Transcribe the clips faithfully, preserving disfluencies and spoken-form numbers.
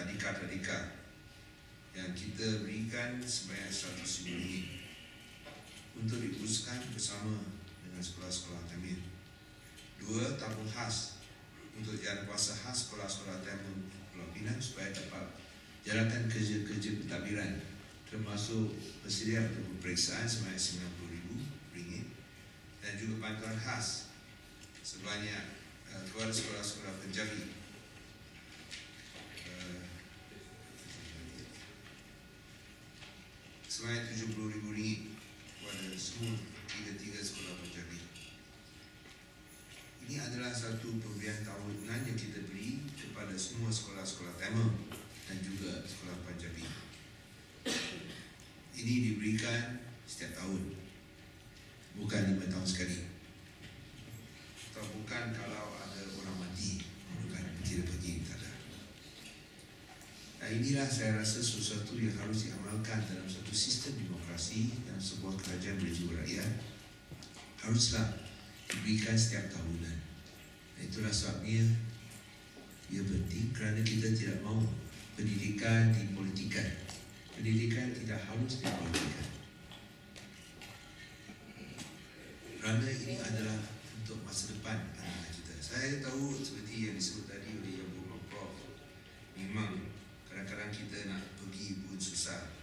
tadika-tadika yang kita berikan sebanyak seratus ribu ringgit untuk diuruskan bersama dengan sekolah-sekolah Tamil. Dua, tabung khas untuk jalan kuasa khas sekolah-sekolah Tamil Pulau Pinang supaya dapat jalankan kerja-kerja pentadbiran, termasuk bersedia untuk pemeriksaan sebanyak sembilan puluh ribu ringgit dan juga bantuan khas sebanyak uh, kepada sekolah-sekolah penjari uh, sebanyak tujuh puluh ribu ringgit kepada semua tiga-tiga sekolah penjari. Ini adalah satu pemberian tahunan yang kita beri kepada semua sekolah-sekolah Tamil dan juga sekolah Punjabi. Ini diberikan setiap tahun, bukan lima tahun sekali, atau bukan kalau ada orang mati, bukan tidak pergi, tak ada. Nah, inilah saya rasa sesuatu yang harus diamalkan dalam satu sistem demokrasi dan sebuah kerajaan berjiwa rakyat, haruslah diberikan setiap tahunan. Dan itulah sebabnya ia penting, kerana kita tidak mahu pendidikan dipolitikan. Pendidikan tidak harus dipolitikan, kerana ini adalah untuk masa depan anak kita. Saya tahu seperti yang disebut tadi oleh Yang Berhormat Prof, memang kadang-kadang kita nak pergi pun susah.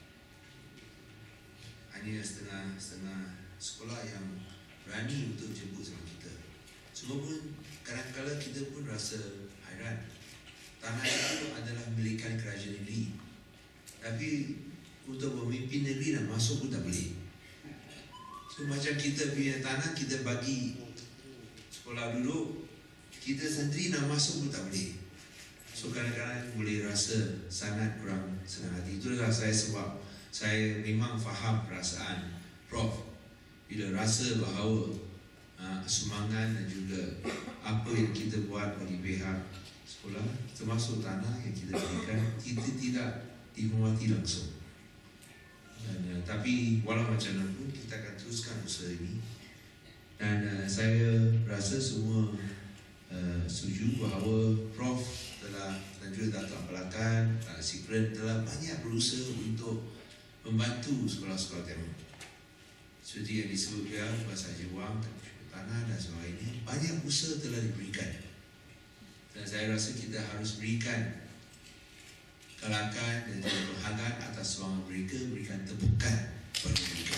Hanya setengah-setengah sekolah yang berani untuk jemput sama kita. Semua pun kadang-kadang kita pun rasa hairan. Tanah itu adalah milikan kerajaan negeri, tapi untuk memimpin negeri nak masuk pun tak boleh. So macam kita punya tanah kita bagi sekolah duduk, kita sendiri nak masuk pun tak boleh. So kadang-kadang boleh rasa sangat kurang senang hati. Itulah saya sebab saya memang faham perasaan Prof bila rasa bahawa uh, semangat dan juga apa yang kita buat bagi pihak sekolah, termasuk tanah yang kita berikan, kita tidak dihormati langsung. Dan, uh, tapi walau macam mana pun kita akan teruskan usaha ini. Dan uh, saya rasa semua uh, setuju bahawa Prof telah dan juga Datuk Pelakan, uh, Secret telah banyak berusaha untuk membantu sekolah-sekolah Tamil. Seperti yang disebutkan bahasa Jawang, tanah dan sebagainya, banyak usaha telah diberikan. Dan saya rasa kita harus berikan galakan dan juga penghargaan atas semangat mereka, berikan tepukan kepada mereka.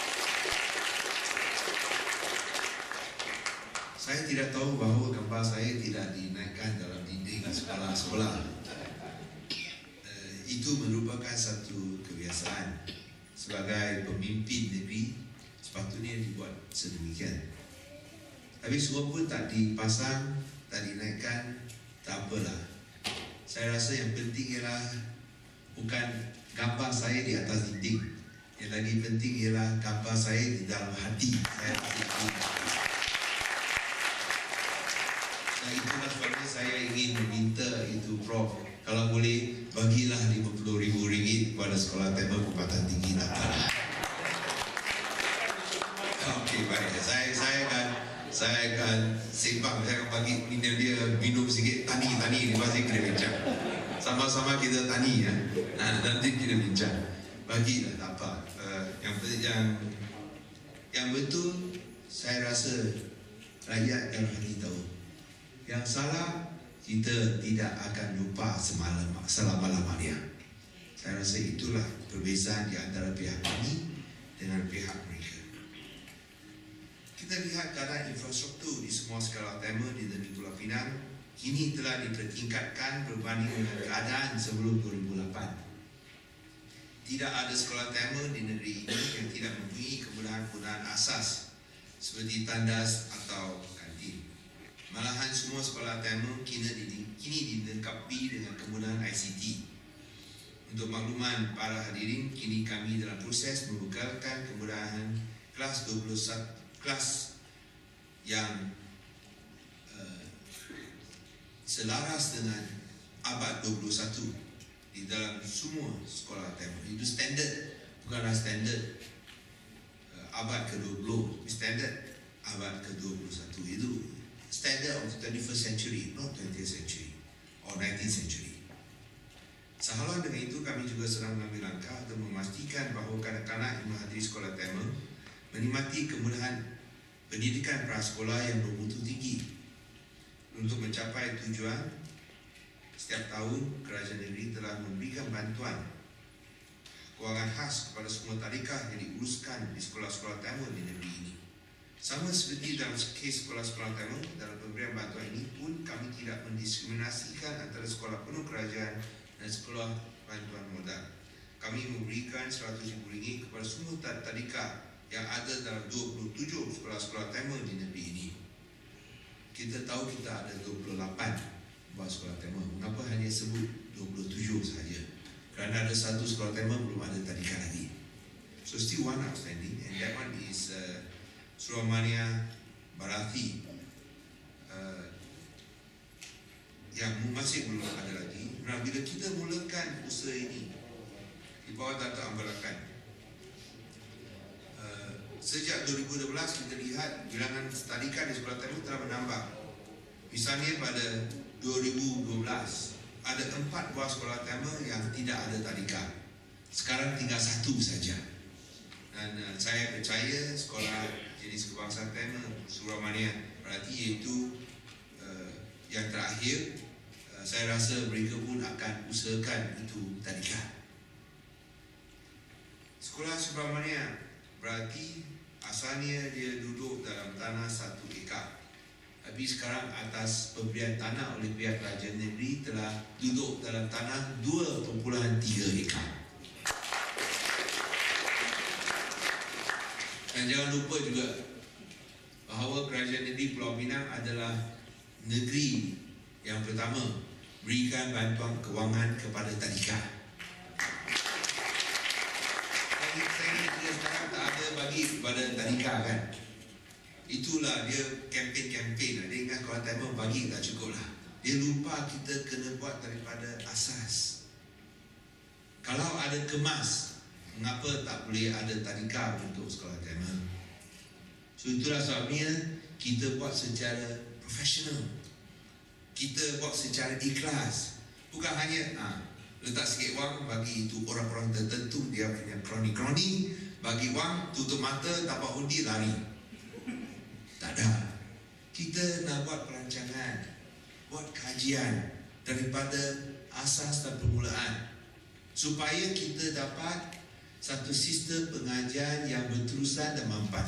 Saya tidak tahu bahawa gambar saya tidak dinaikkan dalam dinding sekolah-sekolah. Uh, itu merupakan satu kebiasaan sebagai pemimpin negeri, sepatutnya dibuat sedemikian. Tapi semua pun tak dipasang, tak dinaikkan, tak apalah. Saya rasa yang penting ialah bukan gambar saya di atas dinding. Yang lagi penting ialah gambar saya di dalam hati saya. Dan itulah sebabnya saya ingin meminta itu Prof, kalau boleh bagilah lima puluh ribu ringgit kepada sekolah Tamil Perubatan Tinggi Natal. Okey, baik. Saya saya akan saya akan sembang, saya akan bagi minum dia minum sikit, tani tani ni pasti kita bincang. Sama-sama kita tani ya. Nah, nanti kita bincang. Bagilah tak apa. Uh, yang yang yang betul saya rasa rakyat dan hati tahu. Yang salah kita tidak akan lupa semalam selama-lamanya. Saya rasa itulah perbezaan di antara pihak kami dengan pihak mereka. Kita lihat keadaan infrastruktur di semua sekolah Tamil di negeri Pulau Pinang kini telah dipertingkatkan berbanding dengan keadaan sebelum dua ribu lapan. Tidak ada sekolah Tamil di negeri ini yang tidak mempunyai kemudahan-kemudahan asas seperti tandas atau kantin. Malahan semua sekolah Tamil kini, kini dilengkapi dengan kemudahan I C T. Untuk makluman para hadirin, kini kami dalam proses membekalkan kemudahan kelas dua puluh satu kelas yang uh, selaras dengan abad dua puluh satu di dalam semua sekolah Tamil. Itu standard, bukanlah standard uh, abad ke dua puluh, standard abad ke dua puluh satu. Itu standard of the twenty-first century, not twentieth century or nineteenth century. Sehaluan dengan itu, kami juga sedang mengambil langkah untuk memastikan bahawa kanak-kanak yang menghadiri sekolah tema menikmati kemudahan pendidikan prasekolah yang bermutu tinggi. Untuk mencapai tujuan, setiap tahun kerajaan negeri telah memberikan bantuan kewangan khas kepada semua tadika yang diuruskan di sekolah-sekolah tema di negeri ini. Sama seperti dalam kes sekolah-sekolah tema, dalam pemberian bantuan ini pun kami tidak mendiskriminasikan antara sekolah penuh kerajaan dan sekolah bantuan modal. Kami memberikan seratus ribu ringgit kepada semua tadika yang ada dalam dua puluh tujuh sekolah-sekolah tema di negeri ini. Kita tahu kita ada dua puluh lapan buah sekolah tema. Mengapa hanya sebut dua puluh tujuh sahaja? Kerana ada satu sekolah tema belum ada tadika lagi. So still one outstanding, and that one is uh, Suramania Bharati uh, yang masih belum ada lagi. Nah, bila kita mulakan usaha ini di bawah Datuk Ambalakan, uh, sejak dua ribu dua belas kita lihat bilangan tadika di sekolah tema telah menambah. Misalnya pada dua ribu dua belas ada empat buah sekolah tema yang tidak ada tadika. Sekarang tinggal satu saja. Dan uh, saya percaya sekolah jenis kebangsaan tema Suramania Bharati iaitu uh, yang terakhir, uh, saya rasa mereka pun akan usahakan itu tadika. Sekolah Suramania Bharati asalnya dia duduk dalam tanah satu ekar. Tapi sekarang atas pemberian tanah oleh pihak kerajaan negeri telah duduk dalam tanah dua perpuluhan tiga ekar. Dan jangan lupa juga bahawa kerajaan negeri Pulau Pinang adalah negeri yang pertama berikan bantuan kewangan kepada tadika. Saya ingat sekarang tak ada bagi kepada tadika kan. Itulah dia kempen-kempen. Dia ingat kalau tema bagi tak cukup lah. Dia lupa kita kena buat daripada asas. Kalau ada kemas, mengapa tak boleh ada tadika untuk sekolah tema? So itulah sebabnya kita buat secara profesional. Kita buat secara ikhlas. Bukan hanya ha, letak sikit wang bagi itu orang-orang tertentu dia punya kroni-kroni, bagi wang tutup mata dapat undi lari. Tak ada. Kita nak buat perancangan, buat kajian daripada asas dan permulaan supaya kita dapat satu sistem pengajian yang berterusan dan mampan.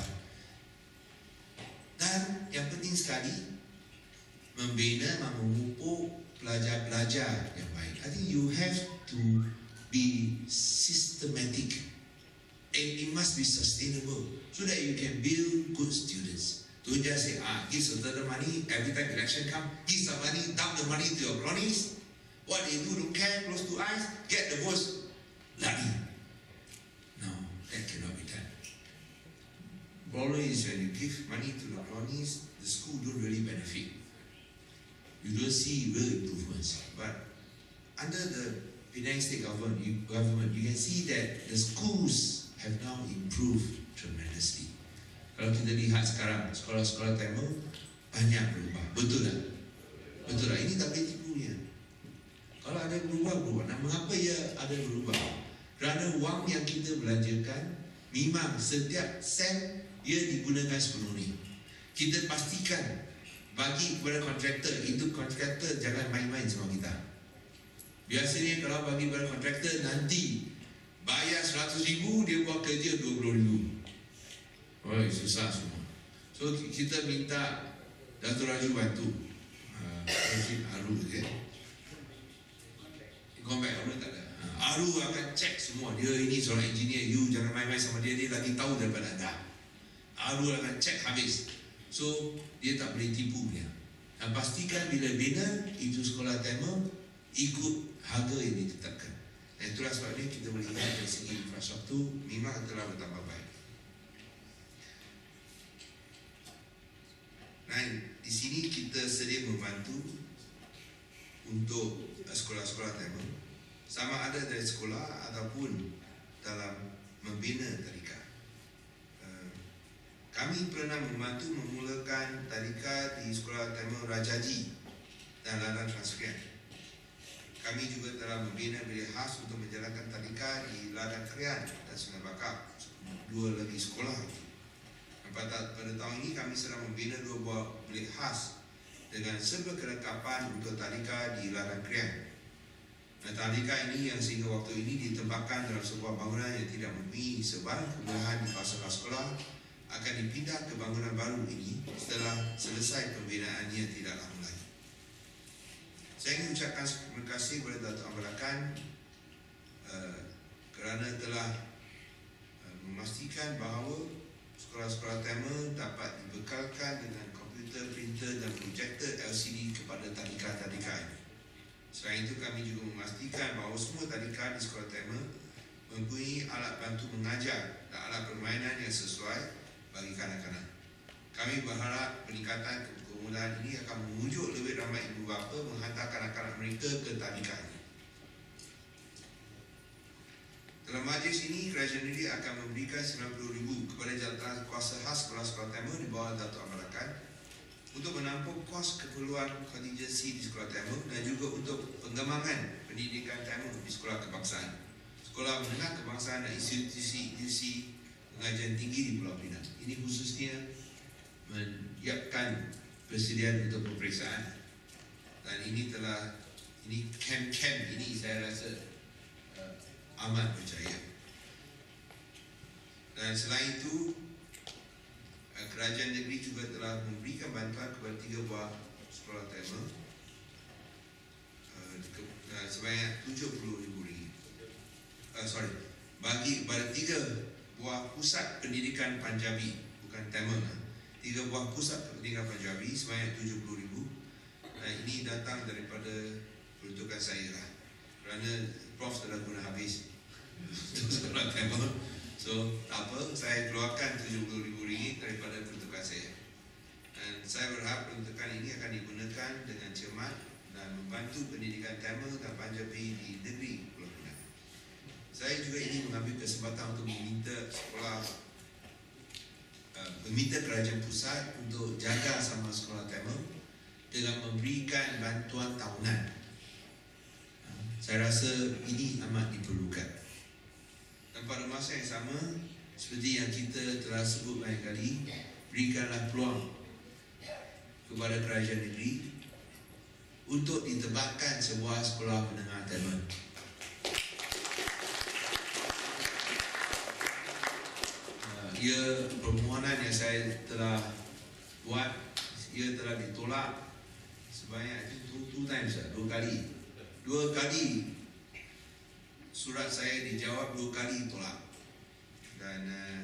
Dan yang penting sekali, membina dan memupuk pelajar-pelajar yang baik. I think you have to be systematic and it must be sustainable so that you can build good students. Don't just say, ah, give certain money, every time election come, give some money, dump the money to your cronies. What they do, don't care, close two eyes, get the votes, lari. No, that cannot be done. Problem is when you give money to the cronies, the school don't really benefit. You don't see real improvements. But under the Penang State government, you, government, you can see that the schools have now improved tremendously. Kalau kita lihat sekarang, sekolah-sekolah tema banyak berubah. Betul tak? Betul tak? Ini tak boleh tipunya. Kalau ada berubah, berubah. Nah, mengapa ia ada berubah? Kerana wang yang kita belanjakan, memang setiap sen ia digunakan sepenuhnya. Kita pastikan bagi kepada kontraktor, itu kontraktor jangan main-main sama kita. Biasanya kalau bagi kepada kontraktor, nanti bayar seratus ribu, dia buat kerja dua puluh ribu. Oh, susah semua. So kita minta Datuk Raju bantu. Mungkin uh, Aru je. Combat Aru tak ada. Uh, Aru akan cek semua. Dia ini seorang engineer. You jangan main-main sama dia. Dia lagi tahu daripada anda. Aru akan cek habis. So dia tak boleh tipu dia. Dan pastikan bila bina itu sekolah tema ikut harga yang ditetapkan. Dan itulah sebabnya kita melihat dari segi infrastruktur memang telah bertambah baik. Nah, di sini kita sedia membantu untuk sekolah-sekolah tema, sama ada dari sekolah ataupun dalam membina tadika. Kami pernah membantu memulakan tadika di sekolah tema Rajaji dan Ladang Transcript. Kami juga telah membina bilik khas untuk menjalankan tadika di Ladang Krian dan Sungai Bakar, dua lagi sekolah. Pada, pada tahun ini kami sedang membina dua buah bilik khas dengan serba kelengkapan untuk tadika di Ladang Krian. Nah, tadika ini yang sehingga waktu ini ditempatkan dalam sebuah bangunan yang tidak memenuhi sebarang kebutuhan di kawasan sekolah akan dipindah ke bangunan baru ini setelah selesai pembinaannya tidak lama lagi. Saya ingin ucapkan terima kasih kepada Datuk Amar Rakan uh, kerana telah uh, memastikan bahawa sekolah-sekolah tema dapat dibekalkan dengan komputer, printer dan projektor L C D kepada tadika-tadika ini. Selain itu, kami juga memastikan bahawa semua tadika di sekolah tema mempunyai alat bantu mengajar dan alat permainan yang sesuai bagi kanak-kanak. Kami berharap peningkatan kemudahan ini akan mengujuk lebih ramai ibu bapa menghantar kanak-kanak mereka ke tadika ini. Dalam majlis ini, Kerajaan Negeri akan memberikan sembilan puluh ribu kepada jawatan kuasa khas sekolah-sekolah tema di bawah Datuk Amar Rakan untuk menampung kos keperluan kontingensi di sekolah tema dan juga untuk pengembangan pendidikan tema di sekolah kebangsaan, sekolah menengah kebangsaan dan institusi-institusi pengajian tinggi di Pulau Pinang. Ini khususnya menyiapkan persediaan untuk peperiksaan, dan ini telah ini kem-kem ini saya rasa uh, amat percaya. Dan selain itu, uh, Kerajaan Negeri juga telah memberikan bantuan kepada tiga buah sekolah tema uh, uh, sebanyak tujuh puluh ribu ringgit. Uh, sorry, bagi pada tiga buah pusat pendidikan Panjabi, bukan tema, tiga buah pusat pendidikan Panjabi sebanyak tujuh puluh ribu. Nah, ini datang daripada peruntukan saya lah, kerana Prof telah guna habis sekolah tema. So, tak apa, saya keluarkan tujuh puluh ribu ringgit daripada peruntukan saya. Dan saya berharap peruntukan ini akan digunakan dengan cermat dan membantu pendidikan tema dan Panjabi di negeri Pulau Pinang. Saya juga ingin mengambil kesempatan untuk meminta sekolah uh, meminta kerajaan pusat untuk jaga sama sekolah tema dengan memberikan bantuan tahunan. Uh, saya rasa ini amat diperlukan. Dan pada masa yang sama, seperti yang kita telah sebut banyak kali, berikanlah peluang kepada kerajaan negeri untuk ditebakkan sebuah sekolah menengah tema. Ia permohonan yang saya telah buat, ia telah ditolak sebanyak two, two times, dua kali. Dua kali surat saya dijawab, dua kali tolak. Dan uh,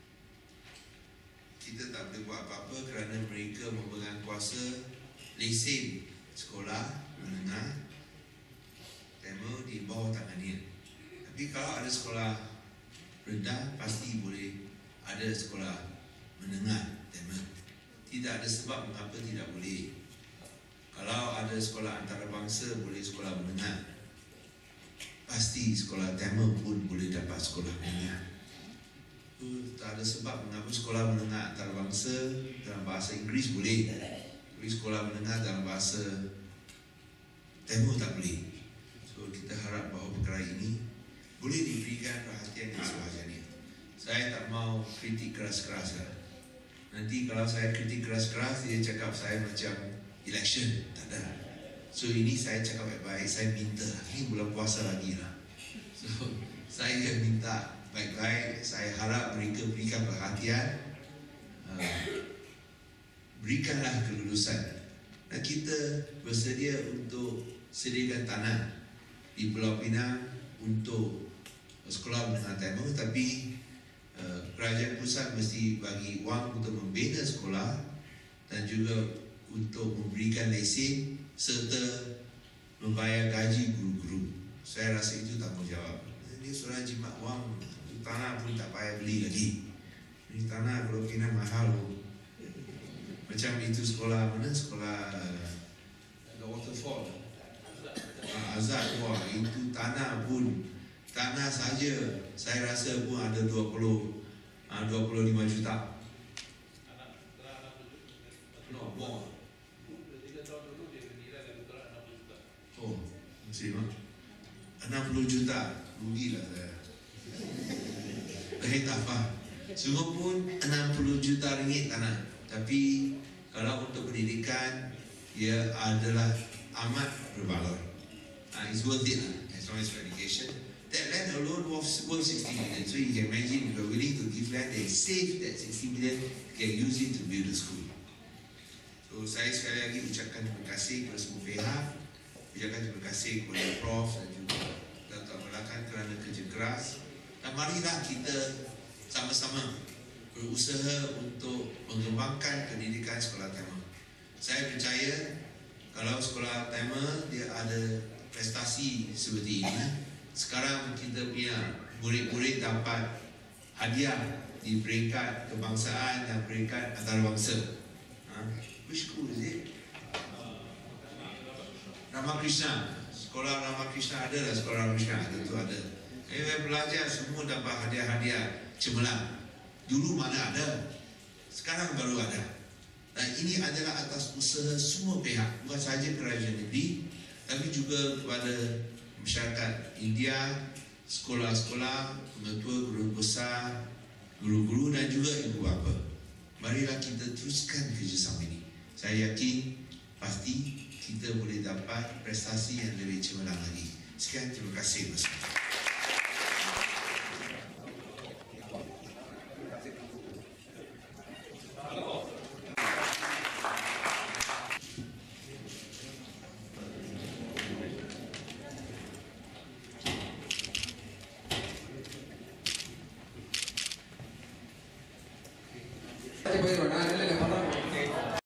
kita tak boleh buat apa-apa kerana mereka memegang kuasa lesen sekolah menengah tema di bawah tangannya. Tapi kalau ada sekolah rendah, pasti boleh ada sekolah menengah tema. Tidak ada sebab mengapa tidak boleh. Kalau ada sekolah antarabangsa, boleh sekolah menengah. Pasti sekolah tema pun boleh dapat sekolah menengah. Uh, tak ada sebab mengapa sekolah menengah antarabangsa dalam bahasa Inggeris boleh, tapi sekolah menengah dalam bahasa tema tak boleh. So kita harap bahawa perkara ini boleh diberikan perhatian yang sewajarnya. Saya tak mau kritik keras-keras lah. Nanti kalau saya kritik keras-keras, dia cakap saya macam election. Tak ada. So ini saya cakap baik-baik, saya minta. Ini bulan puasa lagi lah. So saya minta baik-baik. Saya harap mereka berikan perhatian. Uh, berikanlah kelulusan. Dan kita bersedia untuk sediakan tanah di Pulau Pinang untuk sekolah menengah tema, tapi Uh, kerajaan pusat mesti bagi wang untuk membina sekolah dan juga untuk memberikan lesen serta membayar gaji guru-guru. Saya rasa itu tanggungjawab. Dia suruh jimat wang, tanah pun tak payah beli lagi. Ini tanah kalau kena mahal. Macam itu sekolah mana? Sekolah uh, Waterfall, uh, Azad. Wah, itu tanah pun, tanah saja saya rasa pun ada dua puluh, dua puluh lima juta. No, more. Oh, Terima. enam puluh juta. Rugilah saya. Eh tak apa. Semua pun enam puluh juta ringgit tanah. Tapi kalau untuk pendidikan, ia adalah amat berbaloi. Uh, it's worth it lah, as long as for education. That land alone was worth sixty million. So you can imagine if you're willing to give land, they save that sixty million, can use it to build a school. So saya sekali lagi ucapkan terima kasih kepada semua pihak, ucapkan terima kasih kepada Prof dan juga Datuk Melakan kerana kerja keras. Dan marilah kita sama-sama berusaha untuk mengembangkan pendidikan sekolah utama. Saya percaya kalau sekolah utama dia ada prestasi seperti ini, sekarang kita punya murid-murid dapat hadiah di peringkat kebangsaan dan peringkat antarabangsa. Ha? Which school is it? Ramakrishna. Sekolah Ramakrishna ada lah, sekolah Ramakrishna tentu ada. Eh, belajar semua dapat hadiah-hadiah cemerlang. Dulu mana ada, sekarang baru ada. Dan ini adalah atas usaha semua pihak, bukan sahaja kerajaan negeri, tapi juga kepada masyarakat India, sekolah-sekolah, pengetua, guru besar, guru-guru dan juga ibu bapa. Marilah kita teruskan kerjasama ini. Saya yakin pasti kita boleh dapat prestasi yang lebih cemerlang lagi. Sekian, terima kasih bersama. Bagaimana